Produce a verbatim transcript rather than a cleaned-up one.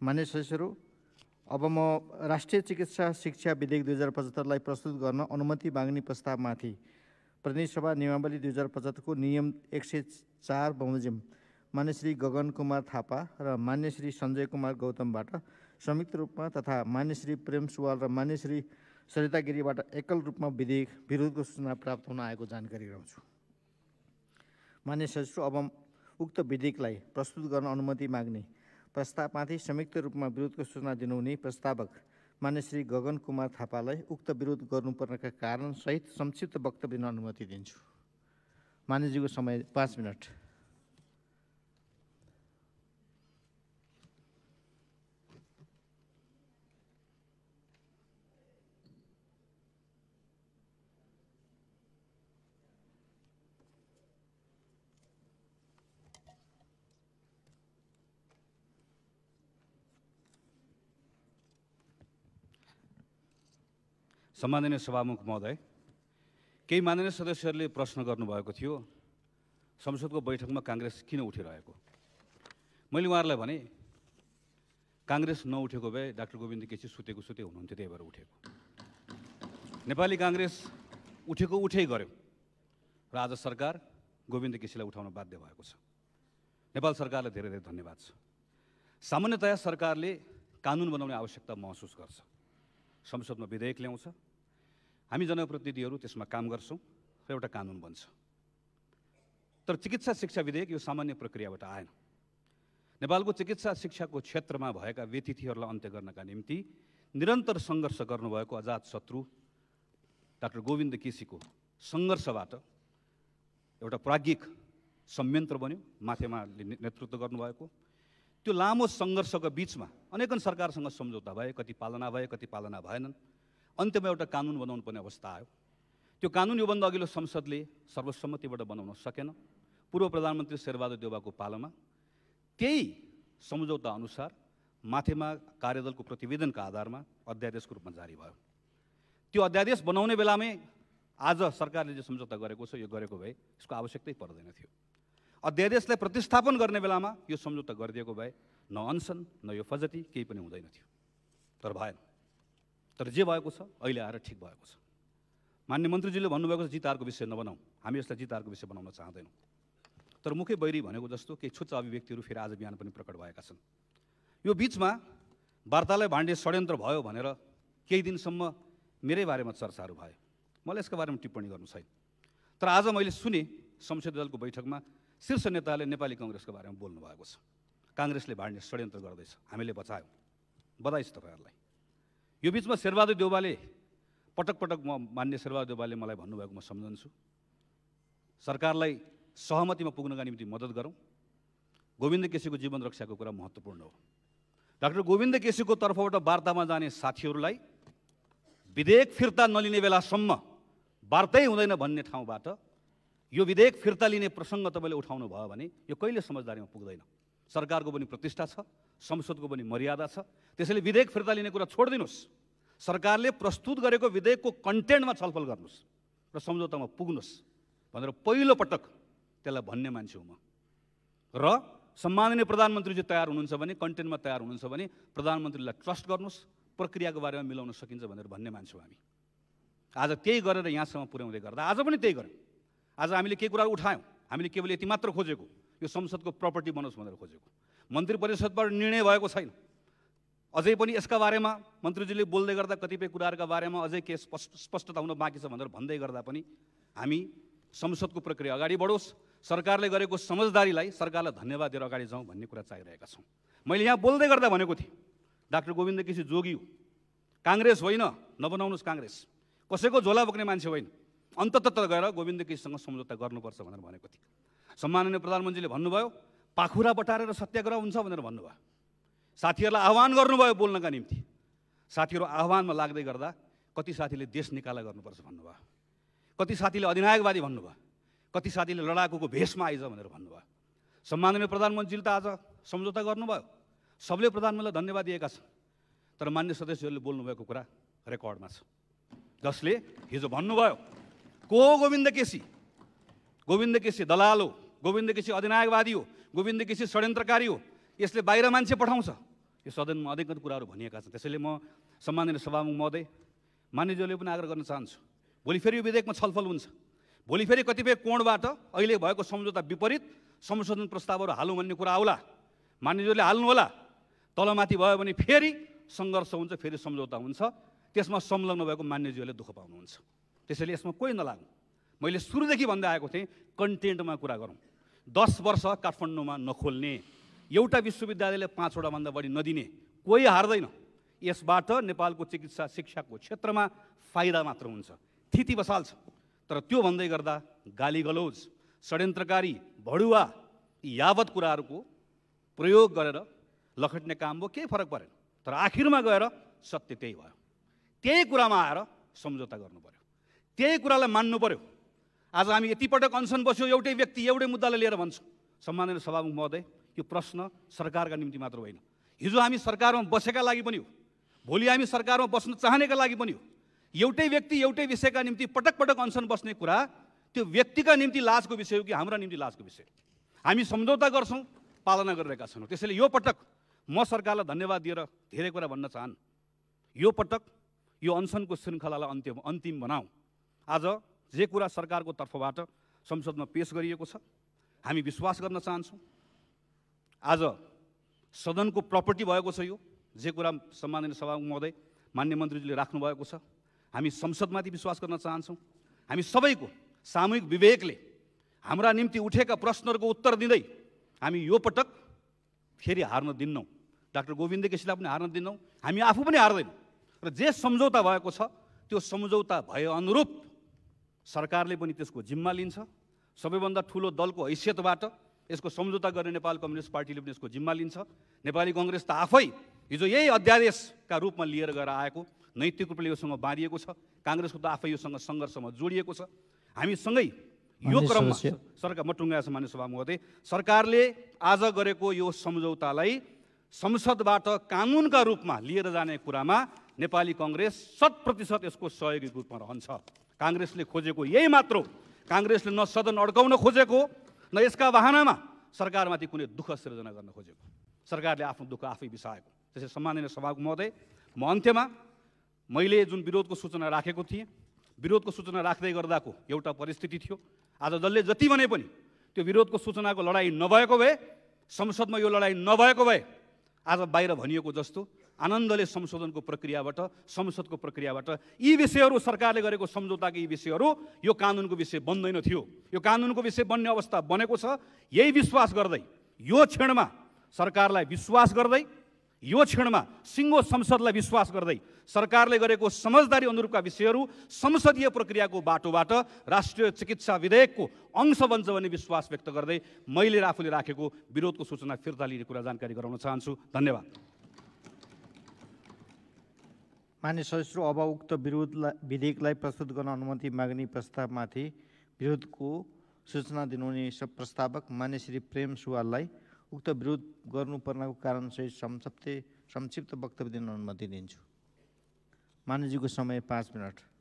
मान्य सदस्यहरू, अब म राष्ट्रिय चिकित्सा शिक्षा विधेयक दुई हजार पचहत्तरलाई प्रस्तुत गर्न अनुमति माग्ने प्रस्तावमाथि प्रतिनिधि सभा नियमावली दुई हजार पचहत्तरको नियम एक सय चार बमोजिम मान्य श्री गगन कुमार थापा र मान्य श्री सञ्जय कुमार गौतमबाट संयुक्त रूपमा तथा मान्य श्री प्रेम सुवाल र मान्य श्री सरिता गिरीबाट एकल रूपमा विधेयक विरोधको सूचना प्राप्त हुन आएको जानकारी गराउँछु। मान्य सदस्यहरू, अब उक्त विधेयकलाई प्रस्तुत गर्न अनुमति माग्ने प्रस्तावमाथि संयुक्त रूपमा विरोधको सूचना दिनुहुने प्रस्तावक मान्य श्री गगन कुमार थापालाई उक्त विरोध गर्नुपर्नेका कारण सहित संक्षिप्त वक्तव्य दिन अनुमति दिन्छु। मान्यजीको समय पाँच मिनट। सम्माननीय सभामुख महोदय, केही माननीय सदस्यहरूले प्रश्न गर्नुभएको थियो संसदको बैठकमा काङ्ग्रेस किन उठिरहेको। मैले उहाँहरूलाई भने काङ्ग्रेस नउठेको भए डाक्टर गोविन्द केसी सुतेको सुते हुनुहुन्थ्यो, त्यही भएर उठेको। नेपाली काङ्ग्रेस उठेको उठै गर्यो र आज सरकार गोविन्द केसीलाई उठाउन बाध्य भएको छ। नेपाल सरकारलाई धेरै धेरै धन्यवाद छ। सामान्यतया सरकारले कानुन बनाउने आवश्यकता महसुस गर्छ, संसदमा विधेयक ल्याउँछ, हामी जनप्रतिनिधिहरू त्यसमा काम गर्छौँ र एउटा कानुन बन्छ। तर चिकित्सा शिक्षा विधेयक यो सामान्य प्रक्रियाबाट आएन। नेपालको चिकित्सा शिक्षाको क्षेत्रमा भएका व्यतिथिहरूलाई अन्त्य गर्नका निम्ति निरन्तर सङ्घर्ष गर्नुभएको अजात शत्रु डाक्टर गोविन्द केसीको सङ्घर्षबाट एउटा प्राज्ञिक संयन्त्र बन्यो, माथेमा नेतृत्व गर्नुभएको। त्यो लामो सङ्घर्षको बिचमा अनेकन सरकारसँग सम्झौता भए, कति पालना भए, कति पालना भएनन्। अन्त्यमा एउटा कानुन बनाउनु पर्ने अवस्था आयो। त्यो कानुन योभन्दा अघिल्लो संसदले सर्वसम्मतिबाट बनाउन सकेन। पूर्व प्रधानमन्त्री शेरबहादुर देउवाको पालोमा त्यही सम्झौता अनुसार माथेमा कार्यदलको प्रतिवेदनका आधारमा अध्यादेशको रूपमा जारी भयो। त्यो अध्यादेश बनाउने बेलामै आज सरकारले जो सम्झौता गरेको छ यो गरेको भए यसको आवश्यकतै पर्दैन थियो। अध्यादेशलाई प्रतिस्थापन गर्ने बेलामा यो सम्झौता गरिदिएको भए न अनसन न यो फजती केही पनि हुँदैन थियो, तर भएन। तर जे भएको छ अहिले आएर ठिक भएको छ। मान्य मन्त्रीजीले भन्नुभएको छ जितारको विषय नबनाऊ, हामी यसलाई जितारको विषय बनाउन चाहँदैनौँ। तर मुख्य बैरी भनेको जस्तो केही छुच्चा अभिव्यक्तिहरू फेरि आज बिहान पनि प्रकट भएका छन्। यो बिचमा वार्तालाई भाण्डे षड्यन्त्र भयो भनेर केही दिनसम्म मेरै बारेमा चर्चाहरू भए। मलाई यसको बारेमा टिप्पणी गर्नु छैन। तर आज मैले सुने संसदीय दलको बैठकमा शीर्ष नेताले नेपाली काङ्ग्रेसको बारेमा बोल्नु भएको छ। काङ्ग्रेसले भाड्ने षड्यन्त्र गर्दैछ, हामीले बचायौँ, बधाई छ तपाईँहरूलाई। यो बिचमा शेरबहादुर देउवाले पटक पटक म मान्य शेरबहादुर देउवाले मलाई भन्नुभएको म सम्झन्छु, सरकारलाई सहमतिमा पुग्नका निम्ति मद्दत गरौँ। गोविन्द केसीको जीवन रक्षाको कुरा महत्त्वपूर्ण हो। डाक्टर गोविन्द केसीको तर्फबाट वार्तामा जाने साथीहरूलाई विधेयक फिर्ता नलिने बेलासम्म वार्तै हुँदैन भन्ने ठाउँबाट यो विधेयक फिर्ता लिने प्रसङ्ग तपाईँले उठाउनु भयो भने यो कहिले समझदारीमा पुग्दैन। सरकारको पनि प्रतिष्ठा छ, संसदको पनि मर्यादा छ। त्यसैले विधेयक फिर्ता लिने कुरा छोडिदिनुहोस्। सरकारले प्रस्तुत गरेको विधेयकको कन्टेन्टमा छलफल गर्नुहोस् र सम्झौतामा पुग्नुहोस् भनेर पहिलो पटक त्यसलाई भन्ने मान्छे हुँ म। र सम्माननीय प्रधानमन्त्रीजी तयार हुनुहुन्छ भने, कन्टेन्टमा तयार हुनुहुन्छ भने प्रधानमन्त्रीलाई ट्रस्ट गर्नुहोस्, प्रक्रियाको बारेमा मिलाउन सकिन्छ भनेर भन्ने मान्छे हो हामी। आज त्यही गरेर यहाँसम्म पुर्याउँदै गर्दा आज पनि त्यही गर्यौँ। आज हामीले केही कुराहरू उठायौँ, हामीले केवल यति मात्र खोजेको यो संसदको प्रपर्टी बनोस् भनेर खोजेको। मन्त्री परिषदबाट निर्णय भएको छैन। अझै पनि यसका बारेमा मन्त्रीजीले बोल्दै गर्दा कतिपय कुराहरूका बारेमा अझै के स्पष्ट स्पष्टता हुन बाँकी छ भनेर भन्दै गर्दा पनि हामी संसदको प्रक्रिया अगाडि बढोस्, सरकारले गरेको समझदारीलाई सरकारलाई धन्यवाद दिएर अगाडि जाउँ भन्ने कुरा चाहिरहेका छौँ। मैले यहाँ बोल्दै गर्दा भनेको थिएँ डाक्टर गोविन्द केसी जोगी हो, काङ्ग्रेस होइन, नबनाउनुहोस् काङ्ग्रेस, कसैको झोला बोक्ने मान्छे होइन। अन्ततः गएर गोविन्द केसीसँग सम्झौता गर्नुपर्छ भनेर भनेको थिएँ। सम्माननीय प्रधानमन्त्रीले भन्नुभयो पाखुरा बटारेर सत्याग्रह हुन्छ भनेर भन्नुभयो। साथीहरूलाई आह्वान गर्नुभयो बोल्नका निम्ति। साथीहरू आह्वानमा लाग्दै गर्दा कति साथीले देश निकाला गर्नुपर्छ भन्नुभयो, कति साथीले अधिनायकवादी भन्नुभयो, कति साथीले लडाकुको भेषमा आइज भनेर भन्नुभयो। सम्माननीय प्रधानमन्त्रीले त आज सम्झौता गर्नुभयो, सबले प्रधानमन्त्रीलाई धन्यवाद दिएका छन्। तर मान्य सदस्यहरूले बोल्नुभएको कुरा रेकर्डमा छ, जसले हिजो भन्नुभयो को हो गोविन्द केसी, गोविन्द केसी दलाल हो, गोविन्द केसी अधिनायकवादी हो, गोविन्द केसी षड्यन्त्रकारी हो, यसले बाहिर मान्छे पठाउँछ, यो सदनमा अधिकत कुराहरू भनिएका छन्। त्यसैले म सम्माननीय सभामुख महोदय, मान्यज्यूले पनि आग्रह गर्न चाहन्छु, भोलि फेरि यो विधेयकमा छलफल हुन्छ, भोलि फेरि कतिपय कोणबाट अहिले भएको सम्झौता विपरीत संशोधन प्रस्तावहरू हालौँ भन्ने कुरा आउला, मान्यज्यूले हाल्नु होला। तलमाथि भयो भने फेरि सङ्घर्ष हुन्छ, फेरि सम्झौता हुन्छ, त्यसमा संलग्न भएको मान्यज्यूले दुःख पाउनुहुन्छ। त्यसैले यसमा कोही नलाग्नु। मैले सुरुदेखि भन्दै आएको थिएँ, कन्टेन्टमा कुरा गरौँ। दस वर्ष काठमाडौँमा नखोल्ने, एउटा विश्वविद्यालयले पाँचवटा भन्दा बढी नदिने, कोही हार्दैन। यसबाट नेपालको चिकित्सा शिक्षाको क्षेत्रमा फाइदा मात्र हुन्छ, थिति बसाल्छ। तर त्यो भन्दै गर्दा गाली गलौज, षड्यन्त्रकारी, भडुवा यावत कुराहरूको प्रयोग गरेर लखट्ने काम भयो, केही फरक परेन। तर आखिरमा गएर सत्य त्यही भयो। त्यही कुरामा आएर सम्झौता गर्नु पर्यो, त्यही कुरालाई मान्नु पर्यो। आज हामी यति पटक अनसन बस्यो, एउटै व्यक्ति एउटै मुद्दालाई लिएर भन्छौँ। सम्माननीय सभामुख महोदय, यो प्रश्न सरकारका निम्ति मात्र होइन, हिजो हामी सरकारमा बसेका लागि पनि हो, भोलि हामी सरकारमा बस्न चाहनेका लागि पनि हो। एउटै व्यक्ति एउटै विषयका निम्ति पटक पटक अनसन बस्ने कुरा त्यो व्यक्तिका निम्ति लाजको विषय हो कि हाम्रा निम्ति लाजको विषय? हामी सम्झौता गर्छौँ, पालना गरिरहेका छौँ। त्यसैले यो पटक म सरकारलाई धन्यवाद दिएर धेरै कुरा भन्न चाहन्छु। यो पटक यो अनसनको श्रृङ्खलालाई अन्तिम अन्तिम बनाऊ। आज जे कुरा सरकारको तर्फबाट संसदमा पेश गरिएको छ, हामी विश्वास गर्न चाहन्छौँ। आज सदनको प्रपर्टी भएको छ यो, जे कुरा सम्माननीय सभामुख महोदय मान्य मन्त्रीजीले राख्नु भएको छ, हामी संसदमाथि विश्वास गर्न चाहन्छौँ। हामी सबैको सामूहिक विवेकले हाम्रा निम्ति उठेका प्रश्नहरूको उत्तर दिँदै हामी यो पटक फेरि हार्न दिन्नौँ। डाक्टर गोविन्द केसीलाई पनि हार्न दिन्नौँ, हामी आफू पनि हार्दैनौँ। र जे सम्झौता भएको छ त्यो सम्झौता भए अनुरूप सरकारले पनि त्यसको जिम्मा लिन्छ। सबैभन्दा ठुलो दलको हैसियतबाट यसको सम्झौता गर्ने नेपाल कम्युनिस्ट पार्टीले पनि यसको जिम्मा लिन्छ। नेपाली कङ्ग्रेस त आफै हिजो यही अध्यादेशका रूपमा लिएर गएर आएको, नैतिक रूपले योसँग बाँडिएको छ। काङ्ग्रेसको त आफै योसँग सङ्घर्षमा जोडिएको छ। हामी सँगै यो क्रममा सरकार मटुङ्गा सामान्य सभा महोदय, सरकारले आज गरेको यो सम्झौतालाई संसदबाट कानुनका रूपमा लिएर जाने कुरामा नेपाली कङ्ग्रेस शत प्रतिशत यसको सहयोगी रूपमा रहन्छ। काङ्ग्रेसले खोजेको यही मात्र हो। काङ्ग्रेसले न सदन अड्काउन खोजेको, न यसका बहानामा सरकारमाथि कुनै दुःख सिर्जना गर्न खोजेको। सरकारले आफ्नो दुःख आफै बिसाएको। त्यसै सम्माननीय सभामुख महोदय, म अन्त्यमा मैले जुन विरोधको सूचना राखेको थिएँ, विरोधको सूचना राख्दै गर्दाको एउटा परिस्थिति थियो। आज जसले जति भने पनि त्यो विरोधको सूचनाको लडाइँ नभएको भए, संसदमा यो लडाइँ नभएको भए, आज बाहिर भनिएको जस्तो आनन्दले संशोधनको प्रक्रियाबाट, संसदको प्रक्रियाबाट यी विषयहरू, सरकारले गरेको सम्झौताको यी विषयहरू यो कानुनको विषय बन्दैन थियो। यो कानुनको विषय बन्ने अवस्था बनेको छ। यही विश्वास गर्दै, यो क्षणमा सरकारलाई विश्वास गर्दै, यो क्षणमा सिङ्गो संसदलाई विश्वास गर्दै सरकारले गरेको समझदारी अनुरूपका विषयहरू संसदीय प्रक्रियाको बाटोबाट राष्ट्रिय चिकित्सा विधेयकको अंश बन्छ भन्ने विश्वास व्यक्त गर्दै मैले आफूले राखेको विरोधको सूचना फिर्ता लिने कुरा जानकारी गराउन चाहन्छु। धन्यवाद। मान्य सदस्यहरू, अब उक्त विरोधलाई विधेयकलाई प्रस्तुत गर्न अनुमति माग्ने प्रस्तावमाथि विरोधको सूचना दिनुहुने प्रस्तावक मान्य श्री प्रेम सुवाललाई उक्त विरोध गर्नुपर्नको कारणसहित संक्षिप्त संक्षिप्त वक्तव्य दिन अनुमति दिन्छु। मान्यज्यूको समय पाँच मिनट।